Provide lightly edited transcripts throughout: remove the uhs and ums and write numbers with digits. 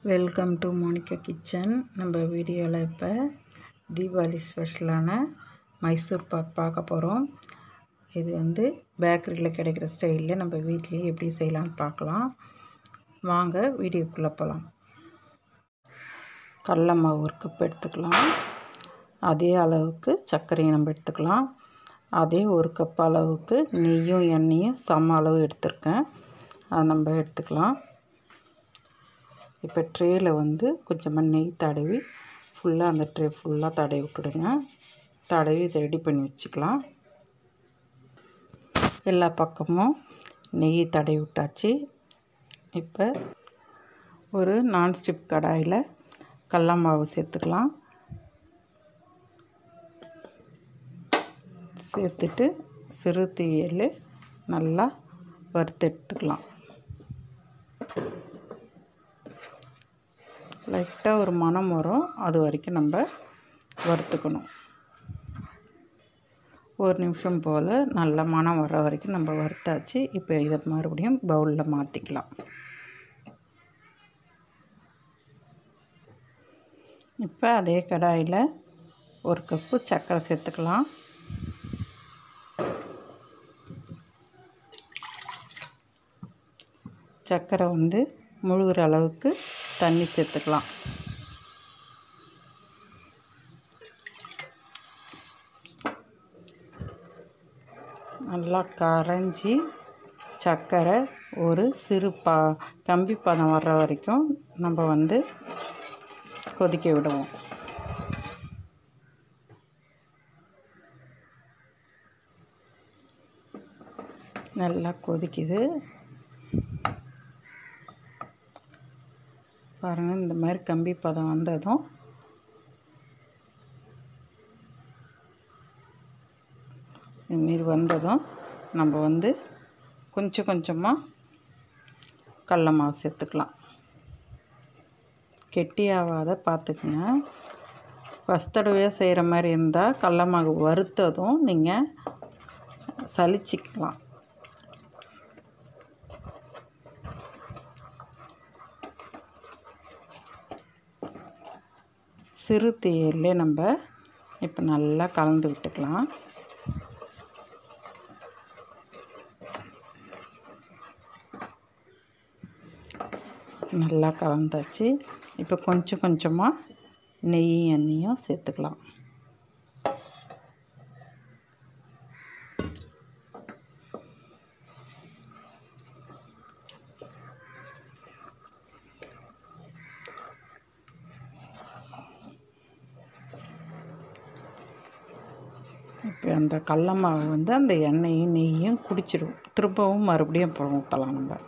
Welcome to Monica kitchen. நம்ம வீடியோவில் இப்போ தீபாவளி ஸ்பெஷலான மைசூர் பாக் பார்க்க போகிறோம். இது பேக்கரியில் கிடைக்கிற ஸ்டைலில் நம்ம வீட்லேயே எப்படி செய்யலான்னு பார்க்கலாம். வாங்க வீடியோக்குள்ளே போகலாம். கடல மாவு ஒரு கப் எடுத்துக்கலாம். அதே அளவுக்கு சர்க்கரையை நம்ம எடுத்துக்கலாம். அதே ஒரு கப் அளவுக்கு நெய்யும் எண்ணெயும் சம அளவு எடுத்துருக்கேன். அதை நம்ம எடுத்துக்கலாம். இப்போ ட்ரேயில் கொஞ்சமாக நெய் தடவி ஃபுல்லாக அந்த ட்ரே ஃபுல்லாக தடவி விட்டுடுங்க. தடவி இதை ரெடி பண்ணி வச்சுக்கலாம். எல்லா பக்கமும் நெய் தடவி விட்டாச்சு. இப்போ ஒரு நான்ஸ்டிக் கடாயில் கடல மாவு சேர்த்துக்கலாம். சேர்த்துட்டு சிறு தீயில் நல்லா வறுத்து எடுத்துக்கலாம். லைட்டாக ஒரு மணம் வரும், அது வரைக்கும் நம்ம வறுத்துக்கணும். ஒரு நிமிஷம் போல் நல்ல மணம் வர வரைக்கும் நம்ம வறுத்தாச்சு. இப்போ இதை மறுபடியும் பவுலில் மாற்றிக்கலாம். இப்போ அதே கடாயில் ஒரு கப்பு சர்க்கரை சேர்த்துக்கலாம். சர்க்கரை முழுகிற அளவுக்கு தண்ணி சேர்த்துக்கலாம். நல்லா கரைஞ்சி சர்க்கரை ஒரு சிறு கம்பி பதம் வர்ற வரைக்கும் நம்ம கொதிக்க விடுவோம். நல்லா கொதிக்குது பாருங்கள். இந்த மாதிரி கம்பி பதம் வந்ததும் நம்ம கொஞ்சம் கொஞ்சமாக கடல மாவு சேர்த்துக்கலாம். கெட்டியாகாத பார்த்துக்குங்க. ஃபஸ்ட் தடவையாக செய்கிற மாதிரி இருந்தால் கடல மாவு வறுத்ததும் நீங்கள் சலிச்சிக்கலாம். சிறு தீயிலே நம்ம இப்போ நல்லா கலந்து விட்டுக்கலாம். நல்லா கலந்தாச்சு. இப்போ கொஞ்சம் கொஞ்சமாக நெய்யும் எண்ணெயும் சேர்த்துக்கலாம். இப்போ அந்த கடல மாவு அந்த எண்ணெயும் நெய்யும் குடிச்சிடும். திரும்பவும் மறுபடியும் அப்புறம் ஊற்றலாம். நம்ம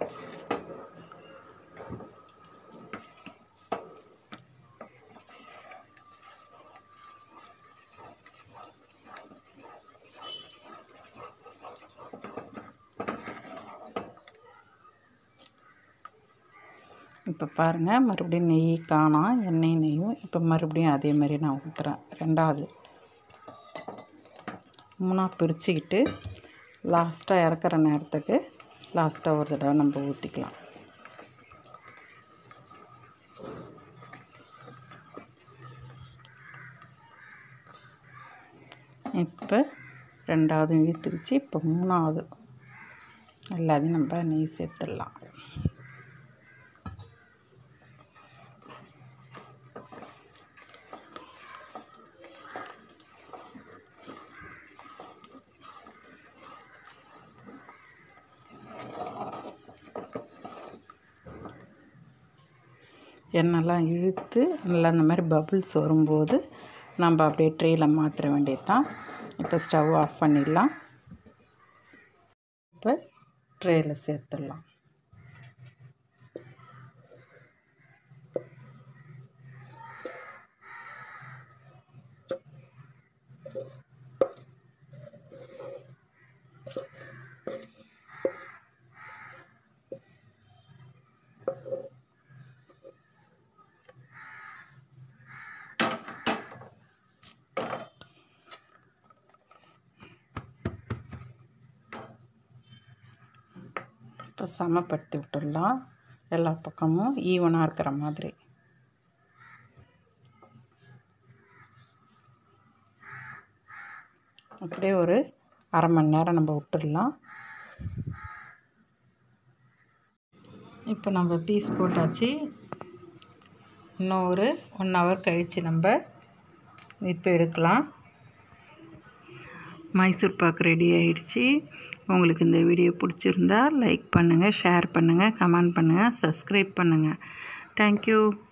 இப்போ பாருங்கள், மறுபடியும் நெய் காணோம், எண்ணெய் நெய்யும். இப்போ மறுபடியும் அதே மாதிரி நான் ஊற்றுறேன். ரெண்டாவது மூணாக பிரிச்சுக்கிட்டு லாஸ்ட்டாக இறக்குற நேரத்துக்கு லாஸ்ட்டாக ஒரு தடவை நம்ம ஊற்றிக்கலாம். இப்போ ரெண்டாவது ஊற்றிக்கிச்சு. இப்போ மூணாவது எல்லாத்தையும் நம்ம நெய் சேர்த்துடலாம். எண்ணெய்லாம் இழுத்து நல்லா இந்த மாதிரி பபுள்ஸ் வரும்போது நம்ம அப்படியே ட்ரேயில் மாற்ற வேண்டியது தான். இப்போ ஸ்டவ் ஆஃப் பண்ணிடலாம். இப்போ ட்ரேயில் சேர்த்துடலாம். இப்போ சமப்படுத்தி விட்டுடலாம். எல்லா பக்கமும் ஈவனாக இருக்கிற மாதிரி. அப்படியே ஒரு அரை மணி நேரம் நம்ம விட்டுடலாம். இப்போ நம்ம பீஸ் போட்டாச்சு. இன்னும் ஒரு 1 ஹவர் கழித்து நம்ம இப்போ எடுக்கலாம். மைசூர் பாக்கு ரெடி ஆகிடுச்சு. உங்களுக்கு இந்த வீடியோ பிடிச்சிருந்தா லைக் பண்ணுங்கள், ஷேர் பண்ணுங்கள், கமெண்ட் பண்ணுங்கள், சப்ஸ்கிரைப் பண்ணுங்கள். தேங்க்யூ.